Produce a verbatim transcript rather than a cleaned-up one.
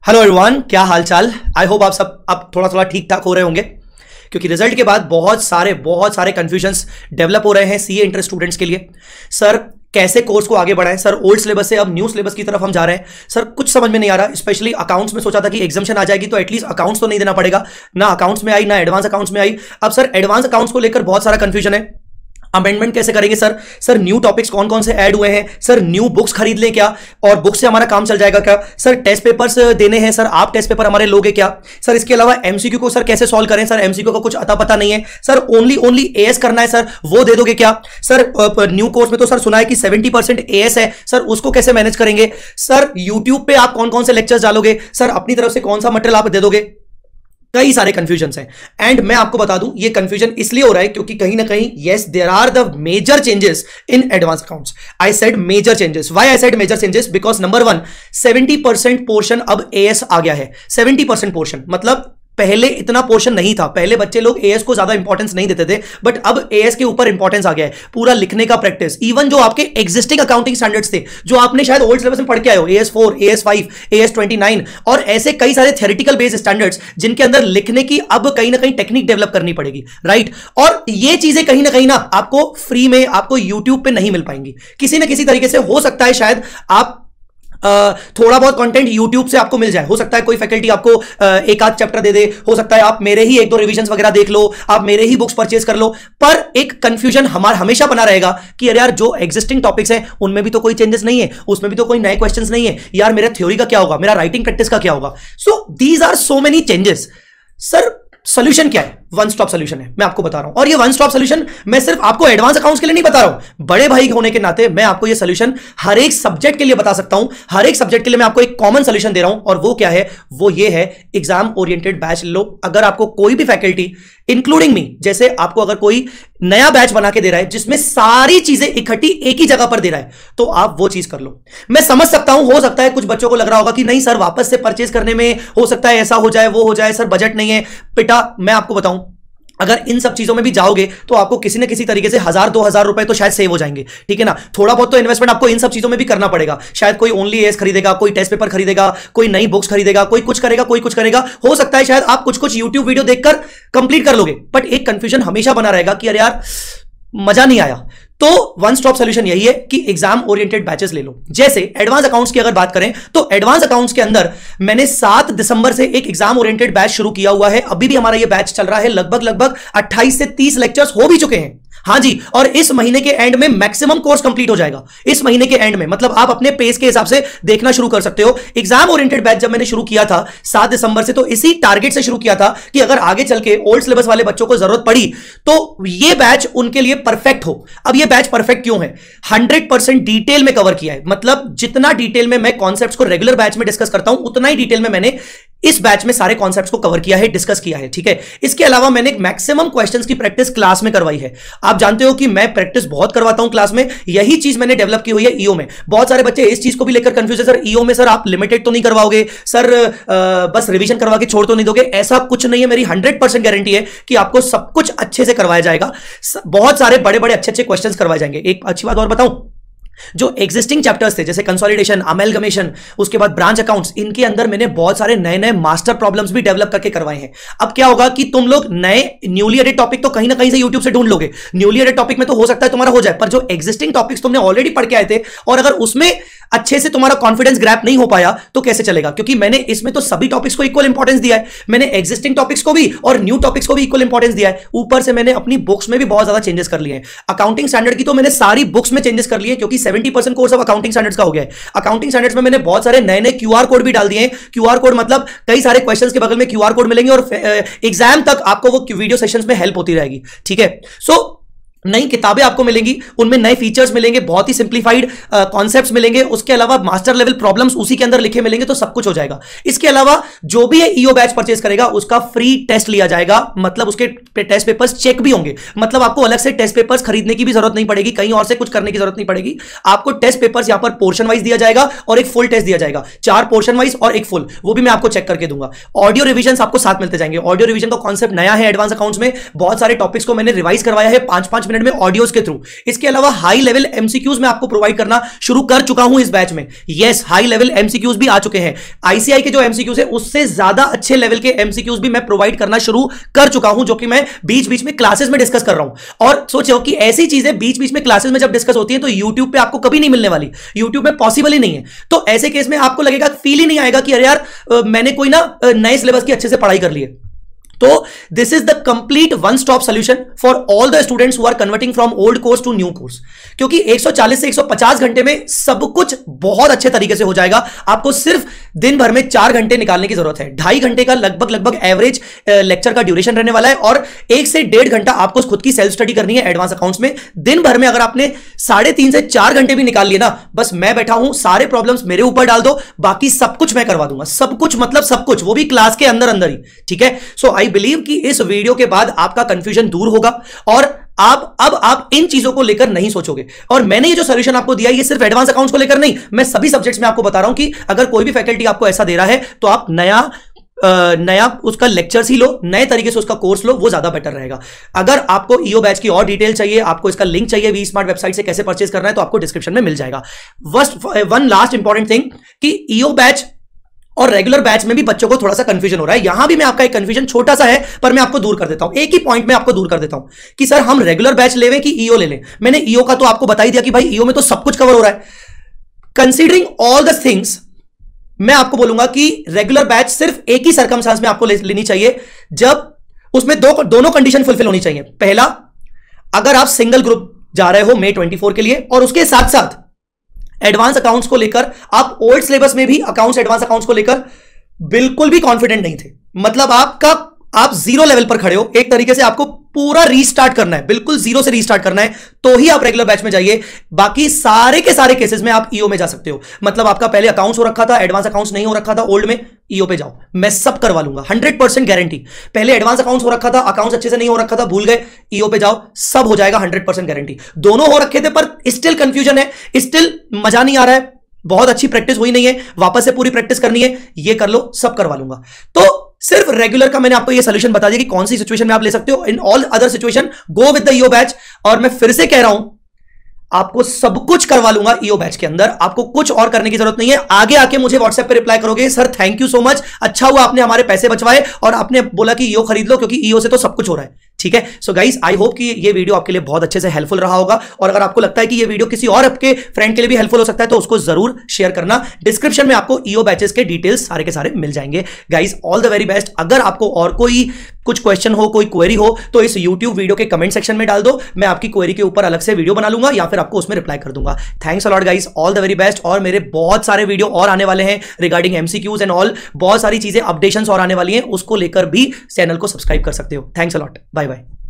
Hello everyone, क्या हालचाल। I hope आप सब अब थोड़ा थोड़ा ठीक ठाक हो रहे होंगे, क्योंकि रिजल्ट के बाद बहुत सारे बहुत सारे कंफ्यूजन्स डेवलप हो रहे हैं सीए इंटर स्टूडेंट्स के लिए। सर कैसे कोर्स को आगे बढ़ाएं, सर ओल्ड सिलेबस से अब न्यू सिलेबस की तरफ हम जा रहे हैं, सर कुछ समझ में नहीं आ रहा। स्पेशली अकाउंट्स में सोचा था कि एग्जाम्शन आ जाएगी तो एटलीस्ट अकाउंट्स तो नहीं देना पड़ेगा, ना अकाउंट्स में आई ना एडवांस अकाउंट्स में आई। अब सर एडवांस अकाउंट्स को लेकर बहुत सारा कंफ्यूजन है। अमेंडमेंट कैसे करेंगे सर सर न्यू टॉपिक्स कौन कौन से ऐड हुए हैं, सर न्यू बुक्स खरीद लें क्या, और बुक्स से हमारा काम चल जाएगा क्या, सर टेस्ट पेपर्स देने हैं, सर आप टेस्ट पेपर हमारे लोगे क्या, सर इसके अलावा एमसीक्यू को सर कैसे सॉल्व करें, सर एमसीक्यू का कुछ अता पता नहीं है, सर ओनली ओनली एएस करना है सर वो दे दोगे क्या, सर न्यू कोर्स में तो सर सुना है कि सेवेंटी परसेंट एएस है, सर उसको कैसे मैनेज करेंगे, सर यूट्यूब पे आप कौन कौन से लेक्चर्स डालोगे, सर अपनी तरफ से कौन सा मटेरियल आप दे दोगे। कई सारे कंफ्यूजन्स हैं एंड मैं आपको बता दूं ये कंफ्यूजन इसलिए हो रहा है क्योंकि कहीं ना कहीं yes there are the major changes in advance accounts. I said major changes. Why I said major changes? Because number one, seventy percent portion अब एएस आ गया है। सेवेंटी परसेंट पोर्शन मतलब पहले इतना पोर्शन नहीं था, पहले बच्चे लोग एएस को ज्यादा इंपॉर्टेंस नहीं देते थे, बट अब एएस के ऊपर इंपॉर्टेंस आ गया है। पूरा लिखने का प्रैक्टिस, इवन जो आपके एग्जिस्टिंग अकाउंटिंग स्टैंडर्ड्स थे जो आपने शायद ओल्ड सिलेबस में पढ़ के आए हो, AS four, AS five, AS twenty nine और ऐसे कई सारे थ्योरेटिकल बेस्ड स्टैंडर्ड्स जिनके अंदर लिखने की अब कहीं ना कहीं टेक्निक डेवलप करनी पड़ेगी, राइट। और ये चीजें कहीं ना कहीं ना आपको फ्री में आपको यूट्यूब पे नहीं मिल पाएंगी, किसी ना किसी तरीके से हो सकता है शायद आप Uh, थोड़ा बहुत कंटेंट YouTube से आपको मिल जाए, हो सकता है कोई फैकल्टी आपको uh, एक आध चैप्टर दे दे, हो सकता है आप मेरे ही एक दो रिविजन्स वगैरह देख लो, आप मेरे ही बुक्स परचेज कर लो, पर एक कंफ्यूजन हमारा हमेशा बना रहेगा कि अरे यार जो एग्जिस्टिंग टॉपिक्स हैं उनमें भी तो कोई चेंजेस नहीं है, उसमें भी तो कोई नए क्वेश्चंस नहीं है, यार मेरा थ्योरी का क्या होगा, मेरा राइटिंग प्रैक्टिस का क्या होगा। So these are so many changes. Sir solution क्या है? वन स्टॉप सोल्यूशन है, मैं आपको बता रहा हूं। और ये वन स्टॉप सोल्यूशन मैं सिर्फ आपको एडवांस अकाउंट्स के लिए नहीं बता रहा हूं, बड़े भाई होने के नाते मैं आपको ये सोल्यूशन हर एक सब्जेक्ट के लिए बता सकता हूं। हर एक सब्जेक्ट के लिए मैं आपको एक कॉमन सोल्यूशन दे रहा हूं, और वो क्या है? वो ये है एग्जाम ओरिएंटेड बैच लो। अगर आपको कोई भी फैकल्टी इंक्लूडिंग मी, जैसे आपको अगर कोई नया बैच बना के दे रहा है जिसमें सारी चीजें इकट्ठी एक ही जगह पर दे रहा है, तो आप वो चीज कर लो। मैं समझ सकता हूं, हो सकता है कुछ बच्चों को लग रहा होगा कि नहीं सर वापस से परचेज करने में हो सकता है ऐसा हो जाए वो हो जाए, सर बजट नहीं है। पिटा, मैं आपको बताऊं अगर इन सब चीजों में भी जाओगे तो आपको किसी ना किसी तरीके से हजार दो हजार रुपए तो शायद सेव हो जाएंगे, ठीक है ना। थोड़ा बहुत तो इन्वेस्टमेंट आपको इन सब चीजों में भी करना पड़ेगा। शायद कोई ओनली एस खरीदेगा, कोई टेस्ट पेपर खरीदेगा, कोई नई बुक्स खरीदेगा, कोई कुछ करेगा, कोई कुछ करेगा। हो सकता है शायद आप कुछ कुछ यूट्यूब वीडियो देखकर कंप्लीट कर लोगे, बट एक कंफ्यूजन हमेशा बना रहेगा कि अरे यार मजा नहीं आया। तो वन स्टॉप सॉल्यूशन यही है कि एग्जाम ओरिएंटेड बैचेस ले लो। जैसे एडवांस अकाउंट्स की अगर बात करें तो एडवांस अकाउंट्स के अंदर मैंने सात दिसंबर से एक एग्जाम ओरिएंटेड बैच शुरू किया हुआ है। अभी भी हमारा ये बैच चल रहा है, लगभग लगभग अट्ठाईस से तीस लेक्चर्स हो भी चुके हैं। हाँ जी, और इस महीने के एंड में मैक्सिमम कोर्स कंप्लीट हो जाएगा। इस महीने के एंड में मतलब आप अपने पेस के हिसाब से देखना शुरू कर सकते हो। एग्जाम ओरिएंटेड बैच जब मैंने शुरू किया था सात दिसंबर से, तो इसी टारगेट से शुरू किया था कि अगर आगे चल के ओल्ड सिलेबस वाले बच्चों को जरूरत पड़ी तो ये बैच उनके लिए परफेक्ट हो। अब ये बैच परफेक्ट क्यों है? हंड्रेड परसेंट डिटेल में कवर किया है, मतलब जितना डिटेल में मैं कॉन्सेप्ट्स को रेगुलर बैच में डिस्कस करता हूं उतना ही डिटेल में मैंने इस बैच में सारे कॉन्सेप्ट्स को कवर किया है, डिस्कस किया है, ठीक है। इसके अलावा मैंने मैक्सिमम क्वेश्चंस की प्रैक्टिस क्लास में करवाई है। आप जानते हो कि मैं प्रैक्टिस बहुत करवाता हूं क्लास में, यही चीज मैंने डेवलप की हुई है ईओ में। बहुत सारे बच्चे इस चीज को भी लेकर कंफ्यूज है, सर ईओ में सर आप लिमिटेड तो नहीं करवाओगे, सर आ, बस रिवीजन करवा के छोड़ तो नहीं दोगे। ऐसा कुछ नहीं है, मेरी हंड्रेड परसेंट गारंटी है कि आपको सब कुछ अच्छे से करवाया जाएगा। बहुत सारे बड़े बड़े अच्छे अच्छे क्वेश्चन करवाए जाएंगे। एक अच्छी बात और बताऊं, जो एग्जिस्टिंग चैप्टर्स थे जैसे कंसोलिडेशन, अमेलगमेशन, उसके बाद ब्रांच अकाउंट्स, इनके अंदर मैंने बहुत सारे नए नए मास्टर प्रॉब्लम्स भी डेवलप करके करवाए हैं। अब क्या होगा कि तुम लोग नए न्यूली एडेड टॉपिक तो कहीं ना कहीं से यूट्यूब से ढूंढ लोगे। न्यूली एडेड टॉपिक में तो हो सकता है तुम्हारा हो जाए, पर जो एग्जिस्टिंग टॉपिक्स तुमने ऑलरेडी पढ़ के आए थे और अगर उसमें अच्छे से तुम्हारा कॉन्फिडेंस ग्रैप नहीं हो पाया तो कैसे चलेगा? क्योंकि मैंने इसमें तो सभी टॉपिक्स को इक्वल इंपॉर्टेंस दिया है। मैंने एग्जिस्टिंग टॉपिक्स को भी और न्यू टॉपिक्स को भी इक्वल इंपॉर्टेंस दिया है। ऊपर से मैंने अपनी बुक्स में भी बहुत ज्यादा चेंजेस कर लिए हैं। अकाउंटिंग स्टैंडर्ड की तो मैंने सारी बुक्स में चेंजेस कर लिए क्योंकि सेवेंटी परसेंट कोर्स अब अकाउंटिंग स्टैंडर्ड्स का हो गया है। अकाउंटिंग स्टैंडर्ड्स में मैंने बहुत सारे नए नए क्यूआर कोड भी डाल दिए हैं। क्यूआर कोड मतलब कई सारे क्वेश्चंस के बगल में क्यूआर कोड मिलेंगे और एग्जाम तक आपको वो वीडियो सेशंस में हेल्प होती रहेगी, ठीक है। सो नई किताबें आपको मिलेंगी, उनमें नए फीचर्स मिलेंगे, बहुत ही सिंप्लीफाइड कॉन्सेप्ट्स मिलेंगे, उसके अलावा मास्टर लेवल प्रॉब्लम्स उसी के अंदर लिखे मिलेंगे, तो सब कुछ हो जाएगा। इसके अलावा जो भी ये ईओ बैच परचेज करेगा उसका फ्री टेस्ट लिया जाएगा, मतलब उसके टेस्ट पेपर्स चेक भी होंगे। मतलब आपको अलग से टेस्ट पेपर्स खरीदने की भी जरूरत नहीं पड़ेगी, कहीं और से कुछ करने की जरूरत नहीं पड़ेगी। आपको टेस्ट पेपर्स यहां पर पोर्शन वाइज दिया जाएगा और एक फुल टेस्ट दिया जाएगा, चार पोर्शन वाइज और एक फुल, वो भी मैं आपको चेक करके दूंगा। ऑडियो रिविजन आपको साथ मिलते जाएंगे। ऑडियो रिविजन का कॉन्सेप्ट नया है एडवांस अकाउंट्स में, बहुत सारे टॉपिक्स को मैंने रिवाइज करवाया है, पांच पांच मिनट में ऑडियोज के थ्रू। इसके अलावा हाई लेवल एमसीक्यूज मैं आपको प्रोवाइड करना शुरू कर चुका हूं इस बैच में। यस, हाई लेवल एमसीक्यूज भी आ चुके हैं। आईसीआई के जो एमसीक्यूज है उससे ज्यादा अच्छे लेवल के एमसीक्यूज भी मैं प्रोवाइड करना शुरू कर चुका हूं, जो कि मैं बीच बीच में क्लासेस में डिस्कस कर रहा हूं। और सोचो कि ऐसी चीजें बीच बीच में क्लासेस में जब डिस्कस होती है तो यूट्यूब पे आपको कभी नहीं मिलने वाली, यूट्यूब में पॉसिबल ही नहीं है। तो ऐसे केस में आपको लगेगा, फील ही नहीं आएगा कि अरे यार मैंने कोई ना नए सिलेबस की अच्छे से पढ़ाई कर ली है। तो this is the complete one stop solution for all the students who are converting from old course to new course. क्योंकि एक सौ चालीस से एक सौ पचास घंटे में सब कुछ बहुत अच्छे तरीके से हो जाएगा। आपको सिर्फ दिन भर में चार घंटे निकालने की जरूरत है। ढाई घंटे का लगभग लगभग एवरेज लेक्चर का ड्यूरेशन रहने वाला है और एक से डेढ़ घंटा आपको खुद की सेल्फ स्टडी करनी है एडवांस अकाउंट्स में। दिन भर में अगर आपने साढ़े तीन से चार घंटे भी निकाल लिए ना, बस मैं बैठा हूं, सारे प्रॉब्लम्स मेरे ऊपर डाल दो, बाकी सब कुछ मैं करवा दूंगा। सब कुछ मतलब सब कुछ, वो भी क्लास के अंदर अंदर ही। ठीक है, सो आई बिलीव कि इस वीडियो के बाद आपका कंफ्यूजन दूर होगा और आप अब आप इन चीजों को लेकर नहीं सोचोगे। और मैंने ये जो सॉल्यूशन आपको दिया, ये सिर्फ एडवांस अकाउंट्स को लेकर नहीं, मैं सभी सब्जेक्ट्स में आपको बता रहा हूं कि अगर कोई भी फैकल्टी आपको ऐसा दे रहा है तो आप नया आ, नया उसका लेक्चर्स ही लो, नए तरीके से उसका कोर्स लो, वो ज्यादा बेटर रहेगा। अगर आपको ईओ बैच की और डिटेल चाहिए, आपको इसका लिंक चाहिए वी स्मार्ट वेबसाइट से कैसे परचेज करना है, तो आपको डिस्क्रिप्शन में मिल जाएगा। वन लास्ट इंपॉर्टेंट थिंग कि ईओ बैच और रेगुलर बैच में भी बच्चों को थोड़ा सा कंफ्यूजन हो रहा है। यहां भी मैं आपका एक कंफ्यूजन छोटा सा है, पर मैं आपको दूर कर देता हूं। एक ही पॉइंट में आपको दूर कर देता हूं कि सर हम रेगुलर बैच लेवें कि ईओ ले लें। मैंने ईओ का तो आपको बता ही दिया कि भाई ईओ में तो सब कुछ कवर हो रहा है। कंसीडरिंग ऑल द थिंग्स, मैं आपको बोलूंगा कि रेगुलर बैच सिर्फ एक ही सर्कमस्टांस में आपको ले, लेनी चाहिए, जब उसमें दो दोनों कंडीशन फुलफिल होनी चाहिए। पहला, अगर आप सिंगल ग्रुप जा रहे हो मे चौबीस के लिए और उसके साथ साथ एडवांस अकाउंट्स को लेकर आप ओल्ड सिलेबस में भी अकाउंट्स एडवांस अकाउंट्स को लेकर बिल्कुल भी कॉन्फिडेंट नहीं थे, मतलब आपका आप जीरो लेवल पर खड़े हो, एक तरीके से आपको पूरा रीस्टार्ट करना है, बिल्कुल जीरो से रीस्टार्ट करना है, तो ही आप रेगुलर बैच में जाइए। बाकी सारे के सारे केसेस में आप ईओ में जा सकते हो। मतलब आपका पहले अकाउंट्स हो रखा था, एडवांस अकाउंट्स नहीं हो रखा था ओल्ड में, ईओ पे जाओ, मैं सब करवा लूंगा, हंड्रेड परसेंट गारंटी। पहले एडवांस अकाउंट्स हो रखा था, अकाउंट्स अच्छे से नहीं हो रखा था, भूल गए, ईओ पे जाओ, सब हो जाएगा, हंड्रेड परसेंट गारंटी। दोनों हो रखे थे पर स्टिल कंफ्यूजन है, स्टिल मजा नहीं आ रहा है, बहुत अच्छी प्रैक्टिस हुई नहीं है, वापस से पूरी प्रैक्टिस करनी है, ये कर लो, सब करवा लूंगा। तो सिर्फ रेगुलर का मैंने आपको ये सॉल्यूशन बता दिया कि कौन सी सिचुएशन में आप ले सकते हो। In all other situation go with the EO batch. और मैं फिर से कह रहा हूं, आपको सब कुछ करवा लूंगा ईओ बैच के अंदर, आपको कुछ और करने की जरूरत नहीं है। आगे आके मुझे व्हाट्सएप पे रिप्लाई करोगे, sir thank you so much, अच्छा हुआ आपने हमारे पैसे बचवाए और आपने बोला कि ईओ खरीद लो, क्योंकि ईओ से तो सब कुछ हो रहा है। ठीक है, सो गाइस आई होप कि ये वीडियो आपके लिए बहुत अच्छे से हेल्पफुल रहा होगा। और अगर आपको लगता है कि ये वीडियो किसी और आपके फ्रेंड के लिए भी हेल्पफुल हो सकता है तो उसको जरूर शेयर करना। डिस्क्रिप्शन में आपको ईओ बैचेस के डिटेल्स सारे के सारे मिल जाएंगे। Guys all the very best. अगर आपको और कोई कुछ क्वेश्चन हो, कोई क्वेरी हो, तो इस यूट्यूब वीडियो के कमेंट सेक्शन में डाल दो, मैं आपकी क्वेरी के ऊपर अलग से वीडियो बना लूंगा या फिर आपको उसमें रिप्लाई कर दूंगा। Thanks a lot guys, all the very best. और मेरे बहुत सारे वीडियो और आने वाले हैं रिगार्डिंग एमसीक्यूज एंड ऑल, बहुत सारी चीजें अपडेशंस और आने वाली हैं, उसको लेकर भी चैनल को सब्सक्राइब कर सकते हो। Thanks a lot, bye bye.